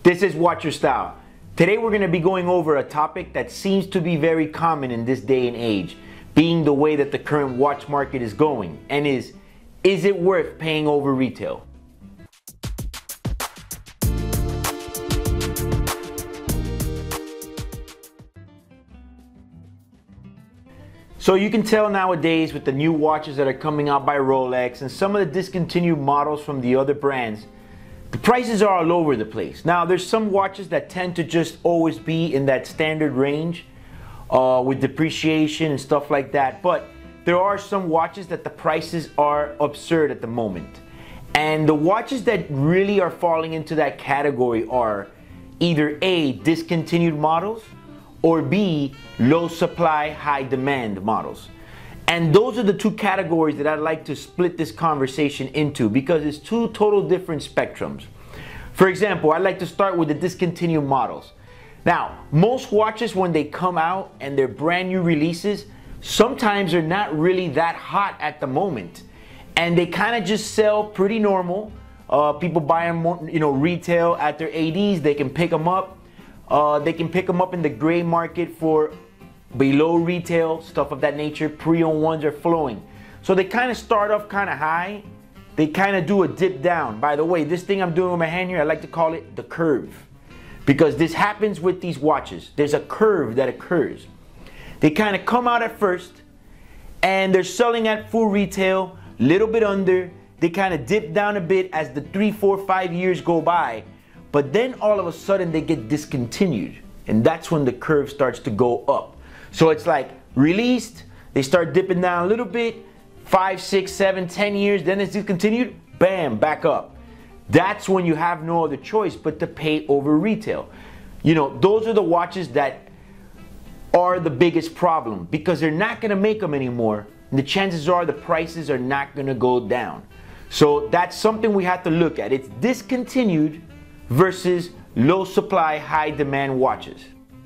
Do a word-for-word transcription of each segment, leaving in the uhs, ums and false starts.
This is Watch Your Style. Today we're going to be going over a topic that seems to be very common in this day and age, being the way that the current watch market is going, and is, is it worth paying over retail? So you can tell nowadays with the new watches that are coming out by Rolex and some of the discontinued models from the other brands, the prices are all over the place. Now there's some watches that tend to just always be in that standard range uh, with depreciation and stuff like that, but there are some watches that the prices are absurd at the moment. And the watches that really are falling into that category are either A, discontinued models, or B, low supply, high demand models. And those are the two categories that I'd like to split this conversation into, because it's two total different spectrums. For example, I'd like to start with the discontinued models. Now, most watches when they come out and they're brand new releases, sometimes they're not really that hot at the moment. And they kind of just sell pretty normal. Uh, people buy them, you know, retail at their A Ds, they can pick them up. Uh, they can pick them up in the gray market for below retail, stuff of that nature. Pre-owned ones are flowing. So they kind of start off kind of high. They kind of do a dip down. By the way, this thing I'm doing with my hand here, I like to call it the curve. Because this happens with these watches. There's a curve that occurs. They kind of come out at first and they're selling at full retail, little bit under. They kind of dip down a bit as the three, four, five years go by. But then all of a sudden they get discontinued, and that's when the curve starts to go up. So it's like released, they start dipping down a little bit, five, six, seven, ten years, then it's discontinued, bam, back up. That's when you have no other choice but to pay over retail. You know, those are the watches that are the biggest problem, because they're not gonna make them anymore, and the chances are the prices are not gonna go down. So that's something we have to look at. It's discontinued versus low supply, high demand watches.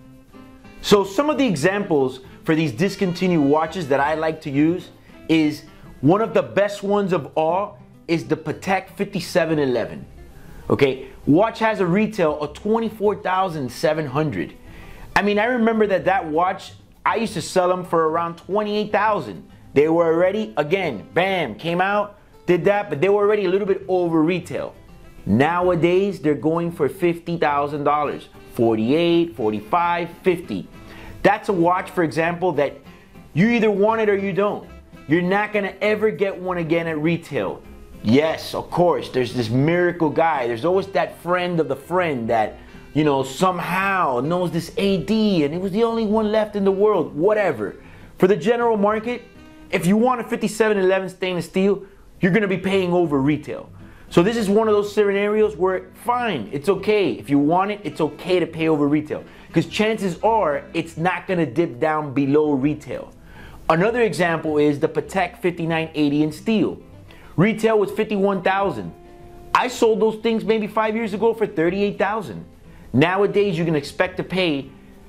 So some of the examples for these discontinued watches that I like to use is, one of the best ones of all is the Patek fifty-seven eleven. Okay, watch has a retail of twenty-four thousand seven hundred dollars. I mean, I remember that that watch, I used to sell them for around twenty-eight thousand dollars. They were already, again, bam, came out, did that, but they were already a little bit over retail. Nowadays, they're going for fifty thousand dollars, forty-eight, forty-five, fifty. That's a watch, for example, that you either want it or you don't. You're not gonna ever get one again at retail. Yes, of course, there's this miracle guy. There's always that friend of the friend that, you know, somehow knows this A D and it was the only one left in the world, whatever. For the general market, if you want a fifty-seven eleven stainless steel, you're gonna be paying over retail. So this is one of those scenarios where, fine, it's okay. If you want it, it's okay to pay over retail, because chances are it's not gonna dip down below retail. Another example is the Patek fifty-nine eighty in steel. Retail was fifty-one thousand dollars. I sold those things maybe five years ago for thirty-eight thousand dollars. Nowadays, you can expect to pay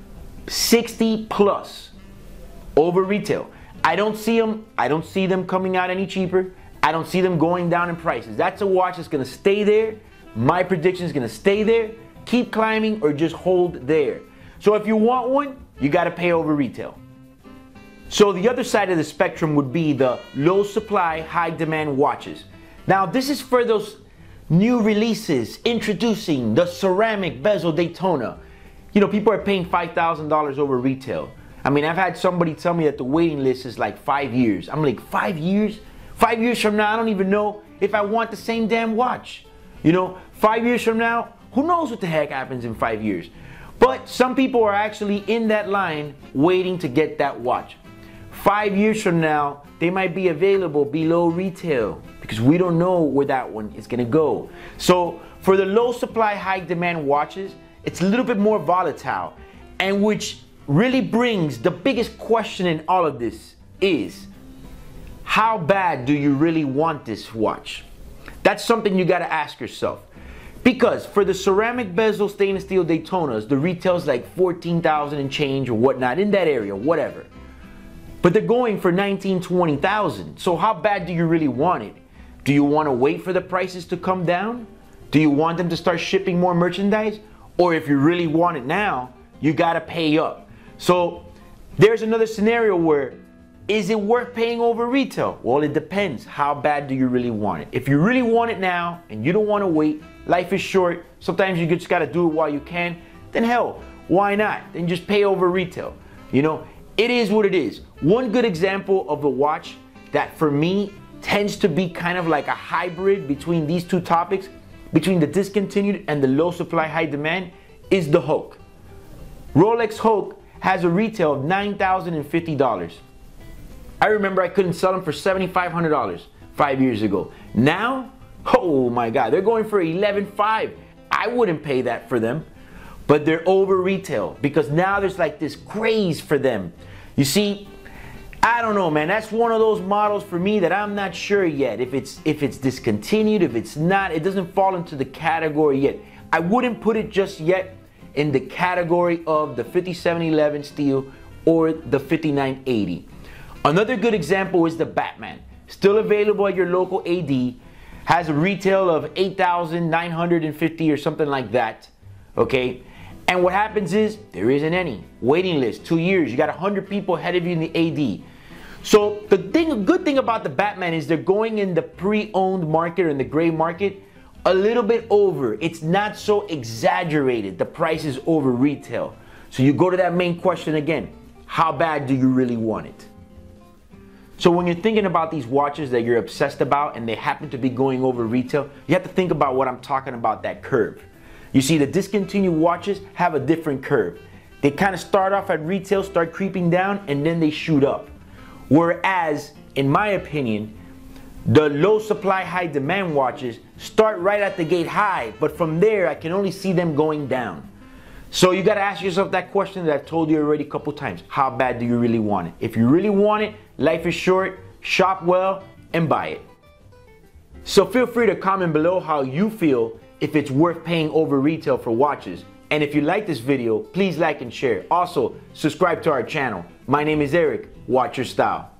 sixty plus over retail. I don't see them, I don't see them coming out any cheaper. I don't see them going down in prices. That's a watch that's gonna stay there. My prediction is gonna stay there, keep climbing, or just hold there. So if you want one, you gotta pay over retail. So the other side of the spectrum would be the low supply, high demand watches. Now this is for those new releases, introducing the ceramic bezel Daytona. You know, people are paying five thousand dollars over retail. I mean, I've had somebody tell me that the waiting list is like five years. I'm like, five years? Five years from now, I don't even know if I want the same damn watch. You know, five years from now, who knows what the heck happens in five years. But some people are actually in that line waiting to get that watch. Five years from now, they might be available below retail, because we don't know where that one is gonna go. So for the low supply, high demand watches, it's a little bit more volatile, and which really brings the biggest question in all of this is, how bad do you really want this watch? That's something you gotta ask yourself. Because for the ceramic bezel stainless steel Daytonas, the retail's like fourteen thousand and change or whatnot, in that area, whatever. But they're going for nineteen, twenty thousand. So how bad do you really want it? Do you wanna wait for the prices to come down? Do you want them to start shipping more merchandise? Or if you really want it now, you gotta pay up. So there's another scenario where, is it worth paying over retail? Well, it depends. How bad do you really want it? If you really want it now and you don't want to wait, life is short, sometimes you just gotta do it while you can, then hell, why not? Then just pay over retail. You know, it is what it is. One good example of a watch that for me tends to be kind of like a hybrid between these two topics, between the discontinued and the low supply, high demand, is the Hulk. Rolex Hulk has a retail of nine thousand fifty dollars. I remember I couldn't sell them for seven thousand five hundred dollars five years ago. Now, oh my God, they're going for eleven five. I wouldn't pay that for them, but they're over retail because now there's like this craze for them. You see, I don't know, man. That's one of those models for me that I'm not sure yet if it's if it's discontinued, if it's not. It doesn't fall into the category yet. I wouldn't put it just yet in the category of the fifty-seven eleven steel or the fifty-nine eighty. Another good example is the Batman. Still available at your local A D. Has a retail of eight thousand nine hundred fifty or something like that. Okay? And what happens is, there isn't any. Waiting list, two years. You got one hundred people ahead of you in the A D. So the thing, good thing about the Batman is they're going in the pre-owned market or in the gray market a little bit over. It's not so exaggerated. The price is over retail. So you go to that main question again. How bad do you really want it? So when you're thinking about these watches that you're obsessed about and they happen to be going over retail, you have to think about what I'm talking about, that curve. You see, the discontinued watches have a different curve. They kind of start off at retail, start creeping down, and then they shoot up. Whereas, in my opinion, the low supply, high demand watches start right at the gate high, but from there I can only see them going down. So you gotta ask yourself that question that I've told you already a couple times. How bad do you really want it? If you really want it, life is short, shop well, and buy it. So feel free to comment below how you feel if it's worth paying over retail for watches. And if you like this video, please like and share. Also, subscribe to our channel. My name is Eric. Watch your style.